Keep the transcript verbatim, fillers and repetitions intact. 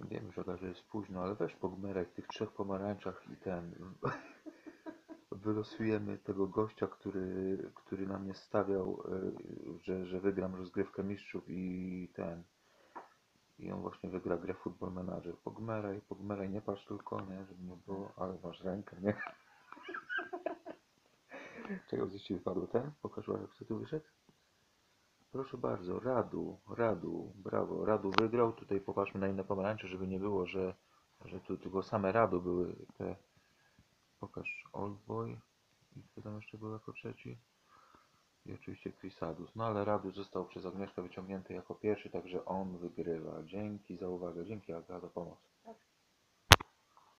Wiem, że Agaże jest późno, ale weź pogmeraj w tych trzech pomarańczach i ten... Wylosujemy tego gościa, który, który nam nie stawiał, y, że, że wygram rozgrywkę mistrzów i ten... I on właśnie wygra grę Football Manager. Pogmeraj, pogmeraj, nie patrz tylko, nie, żeby nie było, ale masz rękę, nie? Czego coś ci wypadło ten? Pokaż jak kto tu wyszedł? Proszę bardzo, Radu, Radu, brawo, Radu wygrał. Tutaj popatrzmy na inne pomarańcze, żeby nie było, że, że tu tylko same Radu były te. Pokaż Oldboy i kto tam jeszcze był jako trzeci? I oczywiście Crisadus. No ale Radu został przez Agnieszkę wyciągnięty jako pierwszy, także on wygrywa. Dzięki za uwagę, dzięki Aga za pomoc.